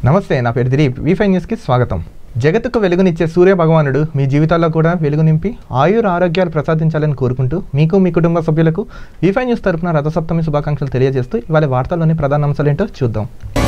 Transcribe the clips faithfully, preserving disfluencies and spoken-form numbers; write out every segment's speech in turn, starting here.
నమస్తే, నా పేరు దిలీప్. వి ఫైవ్ న్యూస్కి స్వాగతం. జగత్తుకు వెలుగునిచ్చే సూర్య భగవానుడు మీ జీవితాల్లో కూడా వెలుగు నింపి ఆయుర ఆరోగ్యాలు ప్రసాదించాలని కోరుకుంటూ మీకు మీ కుటుంబ సభ్యులకు వి ఫైవ్ న్యూస్ తరపున రథసప్తమి శుభాకాంక్షలు తెలియజేస్తూ ఇవాళ వార్తల్లోని ప్రధాన అంశాలేంటో చూద్దాం.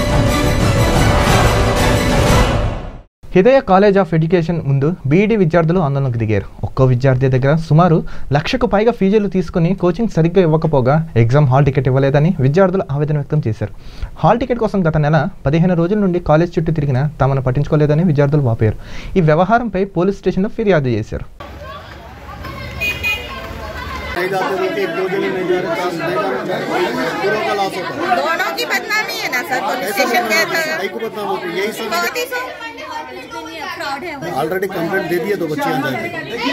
హిదయ కాలేజ్ ఆఫ్ ఎడ్యుకేషన్ ముందు బీఈడీ విద్యార్థులు ఆందోళనకు దిగారు. ఒక్కో విద్యార్థి దగ్గర సుమారు లక్షకు పైగా ఫీజులు తీసుకుని కోచింగ్ సరిగ్గా ఇవ్వకపోగా ఎగ్జామ్ హాల్ టికెట్ ఇవ్వలేదని విద్యార్థులు ఆవేదన వ్యక్తం చేశారు. హాల్ టికెట్ కోసం గత నెల పదిహేను రోజుల నుండి కాలేజ్ చుట్టూ తిరిగినా తమను పట్టించుకోలేదని విద్యార్థులు వాపోయారు. ఈ వ్యవహారంపై పోలీస్ స్టేషన్లో ఫిర్యాదు చేశారు. ऑलरेडी कंप्लेंट दे दिए तो बच्चे आ जाएंगे।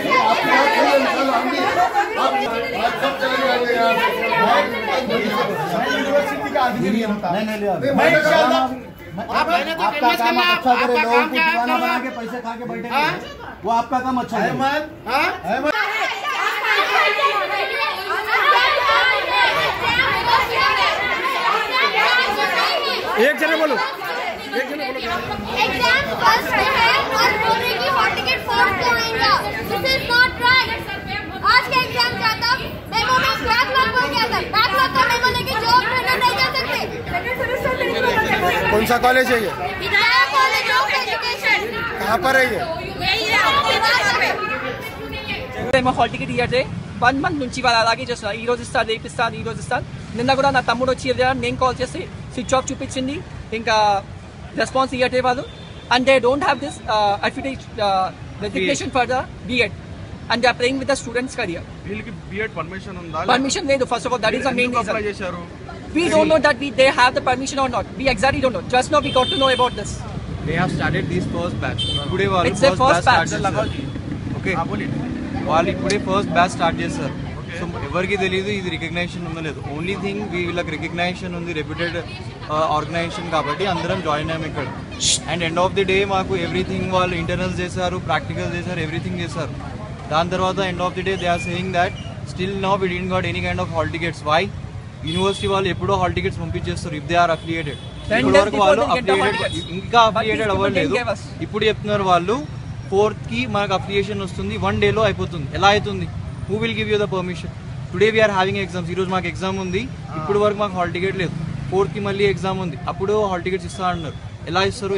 आपका काम अच्छा करे, लोगों को दीवाना बना के पैसे खा के बैठे, वो आपका काम अच्छा है। एक जने बोलो, एक जने बोलो। एग्जाम फर्स्ट है और बोलने की हॉल टिकट फोर्थ को आएगा। This is not right. आज का एग्जाम क्या था? मेमो में बैकलॉग हो गया था। बैकलॉग का मेमो लेके जॉब ढूंढने नहीं जा सकते। कौन सा कॉलेज है ये? Hidaya college of education. कहाँ पर है ये? यही है हिदाया पे। మేము హాల్ టికెట్ ఇయ్యటే వన్ మంత్ నుంచి వాళ్ళు అలాగే చేస్తున్నారు. ఈ రోజు ఇస్తాను, రేపు ఇస్తాను, ఈ రోజు ఇస్తాను. నిన్న కూడా నా తమ్ముడు వచ్చి నేను కాల్ చేసి స్విచ్ ఆఫ్ చూపించింది, ఇంకా రెస్పాన్స్ ఇయ్యటే వాళ్ళు. And they don't have this affiliate resignation for the BEd and they are playing with the students career. వీళ్ళకి బిఎడ్ పర్మిషన్ ఉందా? పర్మిషన్ లేదు. First of all that is the main reason. Apply చేశారు. We don't know that we they have the permission or not. We exactly don't know. Just now we got to know about this. They have started this first batch. Today వాళ్ళు It's their first batch. Okay, వాళ్ళు ఇప్పుడే first batch start చేశారు. So ఎవరికి తెలియదు ఇది recognition ఉందో లేదు. Only thing వీళ్ళకి రికగ్నైజేషన్ ఉంది, రెప్యూటెడ్ ఆర్గనైజేషన్ కాబట్టి అందరం జాయిన్ అయ్యాము ఇక్కడ. And end of the day మాకు ఎవ్రీథింగ్ వాళ్ళు ఇంటర్నల్స్ చేశారు, ప్రాక్టికల్ చేశారు, ఎవ్రీథింగ్ చేశారు. దాని తర్వాత end of the day they are saying that still now we didn't got any kind of hall tickets. Why? University వాళ్ళు ఎప్పుడో హాల్ టికెట్స్ పంపించేస్తారు ఇఫ్ దే ఆర్ అఫిలియేటెడ్. ఇప్పటి వరకు వాళ్ళు అఫిలియేటెడ్ ఇంకా అఫిలియేటెడ్ అవ్వలేదు. ఇప్పుడు చెప్తున్నారు వాళ్ళు ఫోర్త్ కి మనకు అఫిలియేషన్ వస్తుంది, వన్ డేలో అయిపోతుంది. ఎలా అవుతుంది? Who will give you the permission? Today we are having exams. ఈరోజు మాకు ఎగ్జామ్ ఉంది, ఇప్పుడు వరకు మాకు హాల్ టికెట్ లేదు. ఫోర్త్ కి మళ్ళీ ఎగ్జామ్ ఉంది, అప్పుడు హాల్ టికెట్స్ ఇస్తా అన్నారు. ఎలా ఇస్తారు?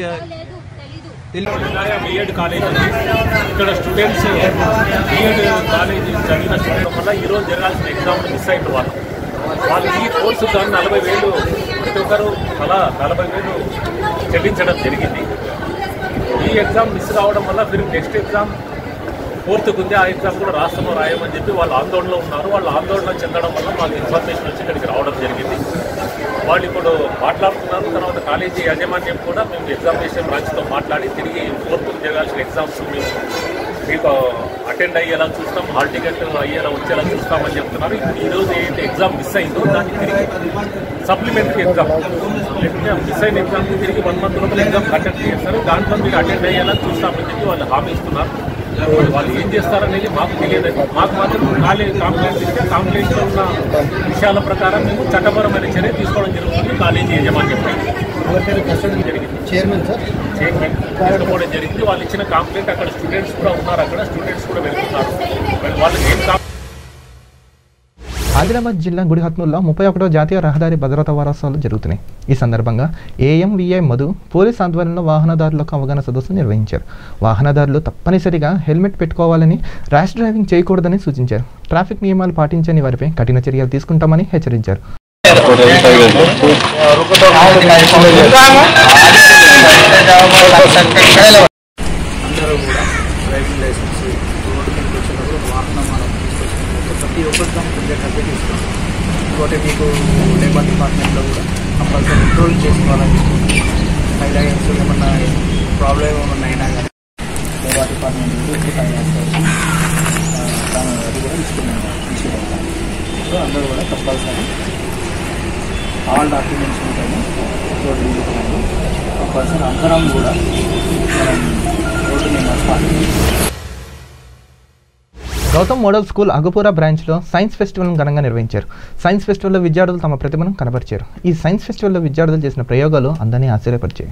బిఎడ్ కాలేజ్ ఇక్కడ స్టూడెంట్స్ బిఎడ్ కాలేజ్ చదివిన స్టూడెంట్ వల్ల ఈరోజు జరగాల్సిన ఎగ్జామ్ మిస్ అయిన వాళ్ళు వాళ్ళు ఈ కోర్సు కానీ నలభై వేలు ప్రతి ఒక్కరు అలా నలభై వేలు చెల్లించడం జరిగింది. ఈ ఎగ్జామ్ మిస్ కావడం వల్ల మీరు నెక్స్ట్ ఎగ్జామ్ ఫోర్త్కి ఉంది, ఆ ఎగ్జామ్ కూడా రాష్ట్రంలో రాయమని చెప్పి వాళ్ళు ఆందోళనలో ఉన్నారు. వాళ్ళు ఆందోళన చెందడం వల్ల మాకు ఇన్ఫర్మేషన్ వచ్చి ఇక్కడికి రావడం జరిగింది. వాళ్ళు ఇప్పుడు మాట్లాడుతున్నారు. తర్వాత కాలేజీ యాజమాన్యం కూడా మేము ఎగ్జామినేషన్ బ్రాంచ్తో మాట్లాడి తిరిగి ఫోర్త్కి జరగాల్సిన ఎగ్జామ్స్ మేము మీకు అటెండ్ అయ్యేలా చూస్తాం, హాల్ టికెట్ అయ్యేలా వచ్చేలా చూస్తామని చెప్తున్నారు. ఇప్పుడు ఈరోజు ఏదైతే ఎగ్జామ్ మిస్ అయిందో దాన్ని తిరిగి సప్లిమెంటరీ ఎగ్జామ్ లేకపోతే మిస్ అయిన ఎగ్జామ్కి తిరిగి వన్ మంత్ లోపల ఎగ్జామ్ కండక్ట్ చేస్తారు. దాంట్లో మీరు అటెండ్ అయ్యేలా చూస్తామని చెప్పి వాళ్ళు హామీ ఇస్తున్నారు. వాళ్ళు ఏం చేస్తారనేది మాకు తెలియదు. మాకు మాత్రం కాలేజ్ కాంప్లైంట్ ఇస్తే కాంప్లైంట్లో ఉన్న విషయాల ప్రకారం మేము చట్టపరమైన చర్య తీసుకోవడం జరుగుతుంది. కాలేజీ యజమాన్యం జరిగింది, చైర్మన్ సార్ చైర్మన్ తీసుకోవడం జరిగింది. వాళ్ళు ఇచ్చిన కాంప్లైంట్ అక్కడ స్టూడెంట్స్ కూడా ఉన్నారు, అక్కడ స్టూడెంట్స్ కూడా వెళ్తున్నారు. వాళ్ళకి ఏం ఆదిలాబాద్ జిల్లా గుడిహత్నూరులో ముప్పై ఒకటో జాతీయ రహదారి భద్రతా వారోత్సవాలు జరుగుతున్నాయి. ఈ సందర్భంగా ఏఎంవిఐ మధు పోలీస్ ఆధ్వర్యంలో వాహనదారులకు అవగాహన సదస్సు నిర్వహించారు. వాహనదారులు తప్పనిసరిగా హెల్మెట్ పెట్టుకోవాలని, ర్యాష్ డ్రైవింగ్ చేయకూడదని సూచించారు. ట్రాఫిక్ నియమాలు పాటించని వారిపై కఠిన చర్యలు తీసుకుంటామని హెచ్చరించారు. ప్రతి ఒక్కరు కంప్లీట్ తీసుకున్నాం. ఇంకోటి మీకు లేబర్ డిపార్ట్మెంట్లో కూడా కంపల్సరీ ఇంట్రోల్ చేసుకోవాలని ఫైనాన్స్ ఏమన్నా ప్రాబ్లం ఏమన్నా అయినా కానీ లేబర్ డిపార్ట్మెంట్ ఫైనాన్స్ అది కూడా తీసుకున్నాం తీసుకుంటాం. సో అందరూ కూడా కంపల్సరీ ఆల్ డాక్యుమెంట్స్ ఉంటాయి, రోడ్డు తీసుకున్నాము. కంపల్సరీ అందరం కూడా మనం రోడ్డు మేము గౌతమ్ మోడల్ స్కూల్ అగపురా బ్రాంచ్లో సైన్స్ ఫెస్టివల్ను ఘనంగా నిర్వహించారు. సైన్స్ ఫెస్టివల్లో విద్యార్థులు తమ ప్రతిభను కనబరిచారు. ఈ సైన్స్ ఫెస్టివల్లో విద్యార్థులు చేసిన ప్రయోగాలు అందరినీ ఆశ్చర్యపరిచాయి.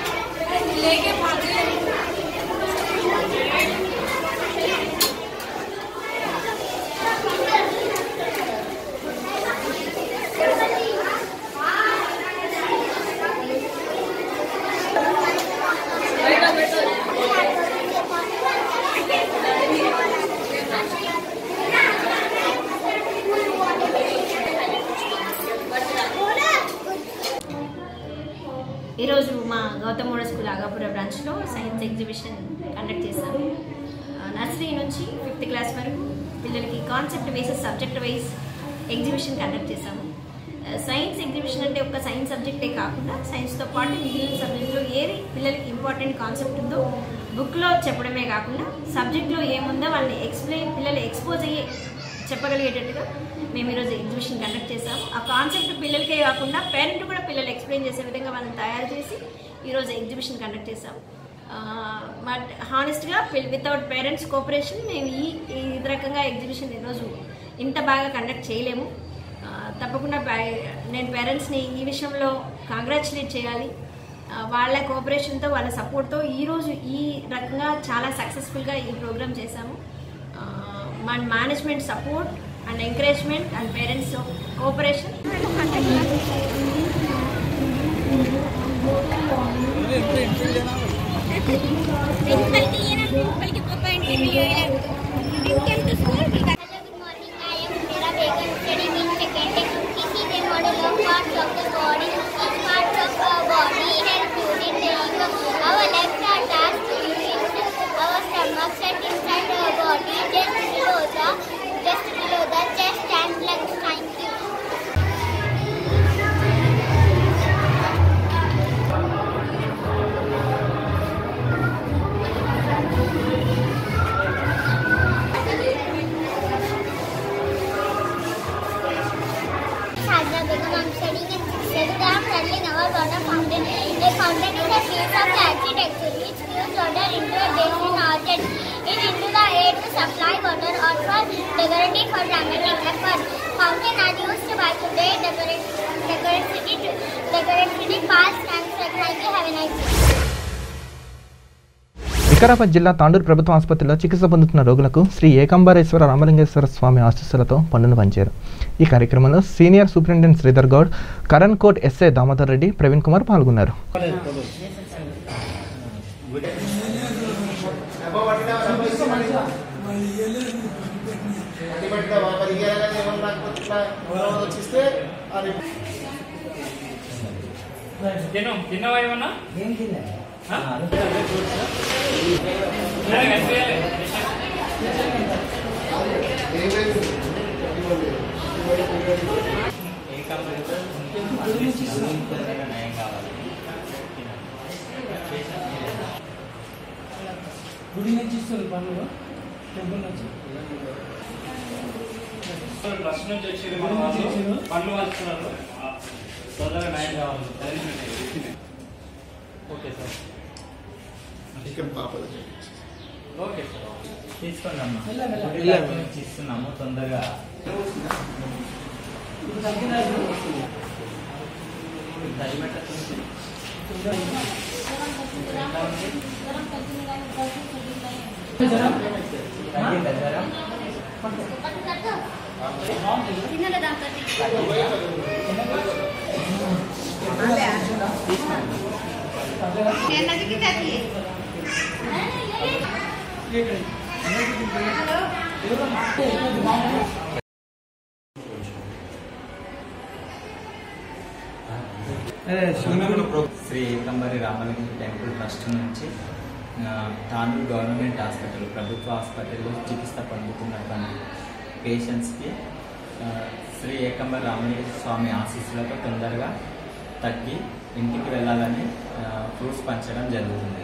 ఈరోజు మా గౌతమ్ మోడల్ స్కూల్ ఆగాపుర బ్రాంచ్లో సైన్స్ ఎగ్జిబిషన్ కండక్ట్ చేశాము. నర్సరీ నుంచి ఫిఫ్త్ క్లాస్ వరకు పిల్లలకి concept basis subject wise exhibition conduct చేశాము. సైన్స్ ఎగ్జిబిషన్ అంటే ఒక సైన్స్ సబ్జెక్టే కాకుండా సైన్స్తో పాటు మిగిలిన సబ్జెక్టులో ఏది పిల్లలకి ఇంపార్టెంట్ కాన్సెప్ట్ ఉందో బుక్లో చెప్పడమే కాకుండా సబ్జెక్ట్లో ఏముందో వాళ్ళని ఎక్స్ప్లెయిన్ పిల్లలు ఎక్స్పోజ్ అయ్యే చెప్పగలిగేటట్టుగా మేము ఈరోజు ఎగ్జిబిషన్ కండక్ట్ చేసాము. ఆ కాన్సెప్ట్ పిల్లలకే కాకుండా పేరెంట్ కూడా పిల్లలు ఎక్స్ప్లెయిన్ చేసే విధంగా వాళ్ళని తయారు చేసి ఈరోజు ఎగ్జిబిషన్ కండక్ట్ చేసాము. బట్ హానెస్ట్గా వితౌట్ పేరెంట్స్ కోఆపరేషన్ మేము ఈ ఈ రకంగా ఎగ్జిబిషన్ ఈరోజు ఇంత బాగా కండక్ట్ చేయలేము. తప్పకుండా నేను పేరెంట్స్ని ఈ విషయంలో కంగ్రాచులేట్ చేయాలి. వాళ్ళ కోఆపరేషన్తో వాళ్ళ సపోర్ట్తో ఈరోజు ఈ రకంగా చాలా సక్సెస్ఫుల్గా ఈ ప్రోగ్రామ్ చేశాము. మన management support and encouragement and parents cooperation. Vikarabad జిల్లా తాండూరు ప్రభుత్వ ఆసుపత్రిలో చికిత్స పొందుతున్న రోగులకు శ్రీ ఏకాంబరేశ్వర రామలింగేశ్వర స్వామి ఆశీస్సులతో పండును పంచారు. ఈ కార్యక్రమంలో senior superintendent Sridhar Goud, Karankot SI Damodar Reddy, Praveen Kumar పాల్గొన్నారు. గుడి నుంచి ఇస్తారు పనులు టెంపుల్ నుంచి ట్రస్ట్ నుంచి వచ్చి పనులు వాడుతున్నారు. తొందరగా న్యాయం కావాలి. ఓకే సార్ ఓకే సార్ తీసుకోండి అమ్మా. నుంచి ఇస్తున్నాము తొందరగా. శ్రీ ఏకాంబరి రామలింగ టెంపుల్ ట్రస్ట్ నుంచి తాండూరు గవర్నమెంట్ హాస్పిటల్ ప్రభుత్వ హాస్పిటల్లో చికిత్స పొందుతున్నటువంటి పేషెంట్స్కి శ్రీ ఏకాంబరి రామలింగ స్వామి ఆశీస్సులతో తొందరగా తగ్గి ఇంటికి వెళ్ళాలని ఫ్రూట్స్ పంచడం జరుగుతుంది.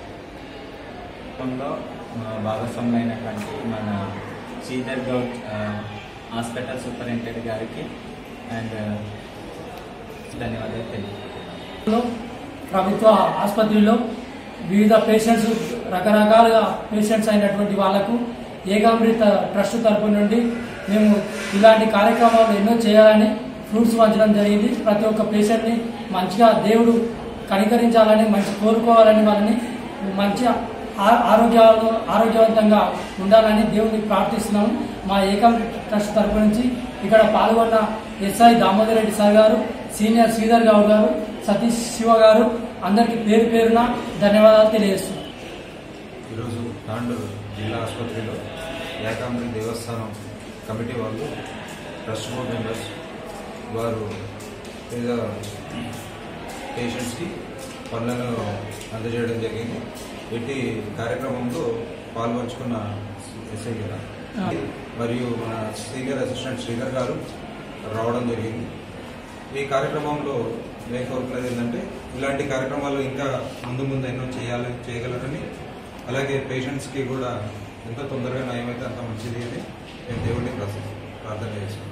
లో భాగస్వాములైనటువంటి మన శ్రీధర్ గౌడ్ హాస్పిటల్ సూపరింటెండెంట్ గారికి అండ్ ధన్యవాదాలు తెలియదు. ప్రభుత్వ ఆసుపత్రిలో వివిధ పేషెంట్స్ రకరకాలుగా పేషెంట్స్ అయినటువంటి వాళ్లకు ఏకామృత ట్రస్ట్ తరపు నుండి మేము ఇలాంటి కార్యక్రమాలు ఎన్నో చేయాలని ఫ్రూట్స్ పంచడం జరిగింది. ప్రతి ఒక్క పేషెంట్ని మంచిగా దేవుడు కనికరించాలని, మంచి కోరుకోవాలని, వాళ్ళని మంచి ఆరోగ్యాలు ఆరోగ్యవంతంగా ఉండాలని దేవుడిని ప్రార్థిస్తున్నాము. మా ఏకం ట్రస్ట్ తరపు నుంచి ఇక్కడ పాల్గొన్న ఎస్ఐ దామోదర్ రెడ్డి సార్ గారు, సీనియర్ శ్రీధర్ గౌడ్ గారు, సతీష్ శివ గారు అందరికీ పేరు పేరున ధన్యవాదాలు తెలియజేస్తున్నాం. ఈరోజు తాండూరు జిల్లా ఆసుపత్రిలో ఏకాంబరి దేవస్థానం కమిటీ వాళ్ళు ట్రస్ట్ బోర్డ్ మెంబర్స్ వారు పేద పేషెంట్స్కి పనులను అందజేయడం జరిగింది. ఇట్టి కార్యక్రమంలో పాల్పంచుకున్న ఎస్ఐ గారు మరియు మన సీనియర్ అసిస్టెంట్ శ్రీధర్ గారు రావడం జరిగింది. ఈ కార్యక్రమంలో నేను కోరుకునేది ఏంటంటే ఇలాంటి కార్యక్రమాలు ఇంకా ముందు ముందు ఎన్నో చేయాలి చేయగలరని, అలాగే పేషెంట్స్కి కూడా ఎంత తొందరగా నయమైతే అంత మంచిది అని నేను దేవుడిని ప్రార్థన చేస్తున్నాను.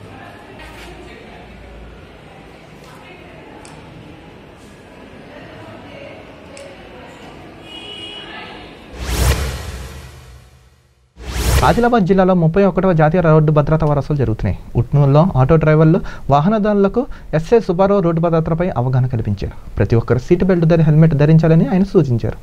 ఆదిలాబాద్ జిల్లాలో ముప్పై ఒకటవ జాతీయ రోడ్డు భద్రతా వారోత్సవాలు జరుగుతున్నాయి. ఉట్నూరులో ఆటో డ్రైవర్లు, వాహనదారులకు ఎస్ఐ సుబ్బారావు రోడ్డు భద్రతపై అవగాహన కల్పించారు. ప్రతి ఒక్కరు సీటు బెల్ట్ ధరి హెల్మెట్ ధరించాలని ఆయన సూచించారు.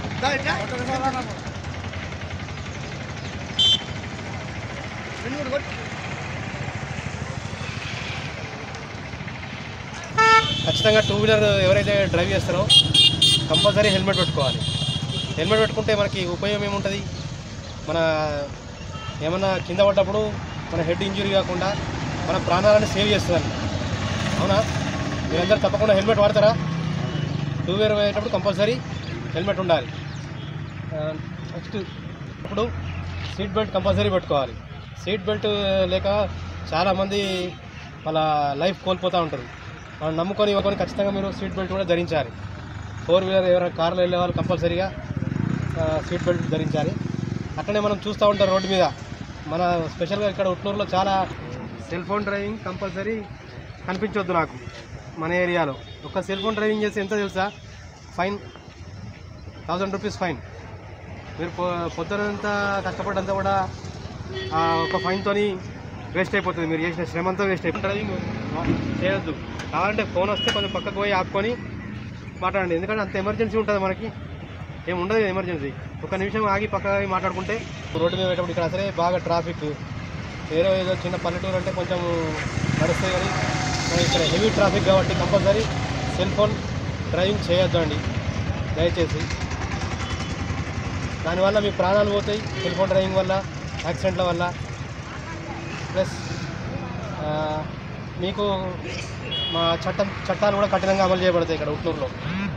ఖచ్చితంగా టూ వీలర్ ఎవరైతే డ్రైవ్ చేస్తారో కంపల్సరీ హెల్మెట్ పెట్టుకోవాలి. హెల్మెట్ పెట్టుకుంటే మనకి ఉపయోగం ఏముంటుంది? మన ఏమన్నా కింద పడ్డప్పుడు మన హెడ్ ఇంజురీ కాకుండా మన ప్రాణాలను సేవ్ చేస్తుందండి. అవునా? మీరందరూ తప్పకుండా హెల్మెట్ వాడతారా? టూ వీలర్ పోయేటప్పుడు కంపల్సరీ హెల్మెట్ ఉండాలి. నెక్స్ట్ ఇప్పుడు సీట్ బెల్ట్ కంపల్సరీ పెట్టుకోవాలి. సీట్ బెల్ట్ లేక చాలామంది వాళ్ళ లైఫ్ కోల్పోతూ ఉంటారు. మనం నమ్ముకొని ఇవ్వకొని ఖచ్చితంగా మీరు సీట్ బెల్ట్ కూడా ధరించాలి. ఫోర్ వీలర్ ఎవరైనా కార్లో వెళ్ళే వాళ్ళు కంపల్సరీగా సీట్ బెల్ట్ ధరించాలి. అట్లనే మనం చూస్తూ ఉంటాం రోడ్డు మీద, మన స్పెషల్గా ఇక్కడ ఉట్నూరులో చాలా సెల్ ఫోన్ డ్రైవింగ్ కంపల్సరీ కనిపించవద్దు నాకు మన ఏరియాలో. ఒక సెల్ ఫోన్ డ్రైవింగ్ చేస్తే ఎంత తెలుసా? Fine thousand rupees fine. మీరు పొద్దునంతా కష్టపడ్డంతా కూడా ఒక ఫైన్తో వేస్ట్ అయిపోతుంది. మీరు చేసిన శ్రమంతా వేస్ట్ అయిపోతుంది. డ్రైవింగ్ చేయొద్దు. కావాలంటే ఫోన్ వస్తే కొంచెం పక్కకు పోయి ఆపుకొని మాట్లాడండి. ఎందుకంటే అంత ఎమర్జెన్సీ ఉంటుంది, మనకి ఏమి ఉండదు ఎమర్జెన్సీ. ఒక నిమిషం ఆగి పక్కకి మాట్లాడుకుంటే రోడ్డు మీద పెట్టేప్పుడు ఇక్కడ అసలే బాగా ట్రాఫిక్. వేరే ఏదో చిన్న పల్లెటూరు అంటే కొంచెం నడుస్తుంది, కానీ మనం ఇక్కడ హెవీ ట్రాఫిక్ కాబట్టి కంపల్సరీ సెల్ ఫోన్ డ్రైవింగ్ చేయొద్దు అండి దయచేసి. దానివల్ల మీ ప్రాణాలు పోతాయి సెల్ ఫోన్ డ్రైవింగ్ వల్ల, యాక్సిడెంట్ల వల్ల. ప్లస్ మీకు మా చట్టం చట్టాలు కూడా కఠినంగా అమలు చేయబడతాయి ఇక్కడ ఉట్నూరులో.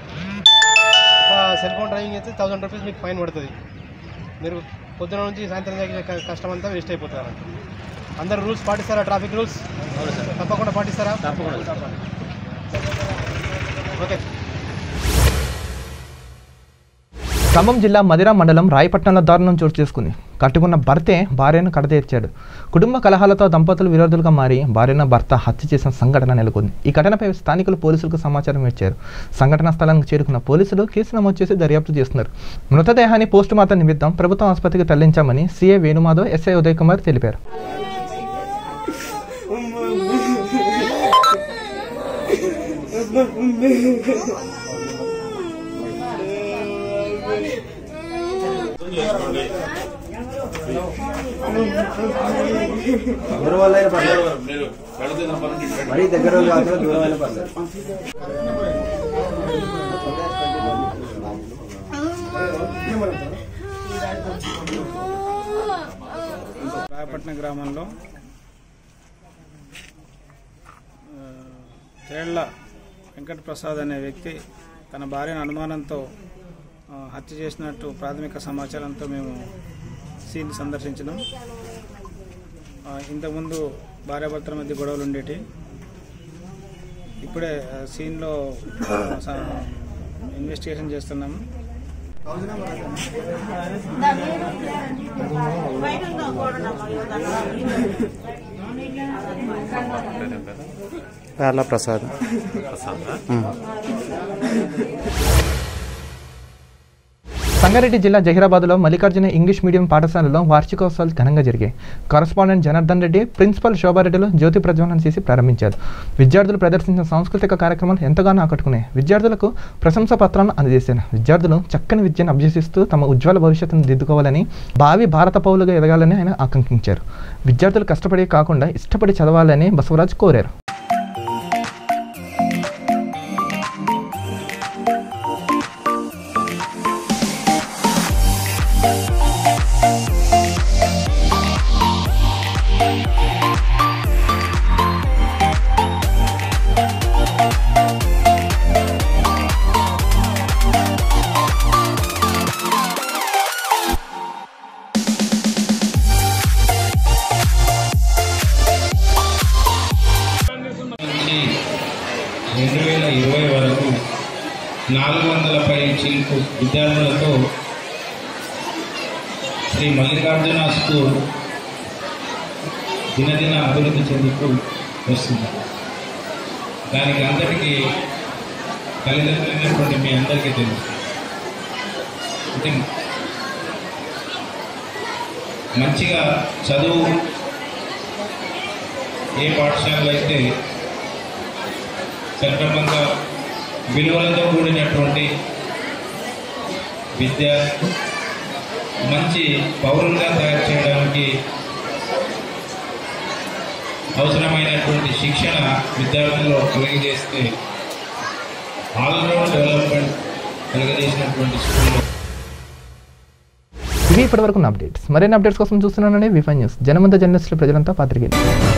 సెల్ ఫోన్ డ్రైవింగ్ అయితే థౌసండ్ రూపీస్ మీకు ఫైన్ పడుతుంది. మీరు పొద్దున నుంచి సాయంత్రం దగ్గర కష్టం అంతా వేస్ట్ అయిపోతారు. అందరు రూల్స్ పాటిస్తారా? ట్రాఫిక్ రూల్స్ తప్పకుండా పాటిస్తారా? తప్పకుండా. ఓకే. ఖమ్మం జిల్లా మదిరా మండలం రాయపట్నంలో దారుణం చోటు చేసుకుంది. కట్టుకున్న భర్తే భార్యను కడతీర్చాడు. కుటుంబ కలహాలతో దంపతులు విరోధులుగా మారి భార్యను భర్త హత్య చేసిన సంఘటన నెలకొంది. ఈ ఘటనపై స్థానికులు పోలీసులకు సమాచారం ఇచ్చారు. సంఘటనా స్థలానికి చేరుకున్న పోలీసులు కేసు నమోదు చేసి దర్యాప్తు చేస్తున్నారు. మృతదేహాన్ని పోస్టుమార్టం నిమిత్తం ప్రభుత్వ ఆసుపత్రికి తరలించామని సీఐ వేణుమాధవ్, ఎస్ఐ ఉదయ్ కుమార్ తెలిపారు. దూరం వల్ల మరీ దగ్గర కాదు, దూరం అయిన పర్లేదు. రాయపట్నం గ్రామంలో తేళ్ల వెంకటప్రసాద్ అనే వ్యక్తి తన భార్యను అనుమానంతో హత్య చేసినట్టు ప్రాథమిక సమాచారంతో మేము సీన్ సందర్శించినాం. ఇంతకుముందు భార్యాభర్తల మధ్య గొడవలు ఉండేటి. ఇప్పుడే సీన్లో ఇన్వెస్టిగేషన్ చేస్తున్నాము. పేర్ల ప్రసాద్. సంగారెడ్డి జిల్లా జహీరాబాద్లో మల్లికార్జున ఇంగ్లీష్ మీడియం పాఠశాలలో వార్షికోత్సవాలు ఘనంగా జరిగాయి. కరస్పాండెంట్ జనార్దన్ రెడ్డి, ప్రిన్సిపల్ శోభారెడ్డిలు జ్యోతి ప్రజ్వలన చేసి ప్రారంభించారు. విద్యార్థులు ప్రదర్శించిన సాంస్కృతిక కార్యక్రమాలు ఎంతగానో ఆకట్టుకున్నాయి. విద్యార్థులకు ప్రశంసా పత్రాలను అందజేశారు. విద్యార్థులు చక్కని విద్యను అభ్యసిస్తూ తమ ఉజ్వల భవిష్యత్తును దిద్దుకోవాలని, భావి భారత పౌరులుగా ఎదగాలని ఆయన ఆకాంక్షించారు. విద్యార్థులు కష్టపడి కాకుండా ఇష్టపడి చదవాలని బసవరాజ్ కోరారు. రెండు వేల ఇరవై వరకు నాలుగు వందల పై చిలుకు విద్యార్థులతో శ్రీ మల్లికార్జున స్కూల్ దినదిన అభివృద్ధి చెందుతూ వస్తుంది. దానికి అంతటికీ తల్లిదండ్రులైనటువంటి మీ అందరికీ తెలుసు. అంటే మంచిగా చదువు ఏ పాఠశాలలో అయితే సక్రమంగా విలువలతో కూడినటువంటి విద్య, మంచి పౌరులుగా తయారు చేయడానికి అవసరమైనటువంటి శిక్షణ విద్యార్థుల్లో కలిగజేస్తే ఆల్రౌండ్ డెవలప్మెంట్ కలిగజేసినటువంటి స్కూల్లో. ఇవి ఇప్పటివరకు అప్డేట్స్. మరిన్ని అప్డేట్స్ కోసం చూస్తున్నానని వి ఫైవ్ న్యూస్. జనమంతా జర్నలిస్టులు, ప్రజలంతా పాత్రికేయులు.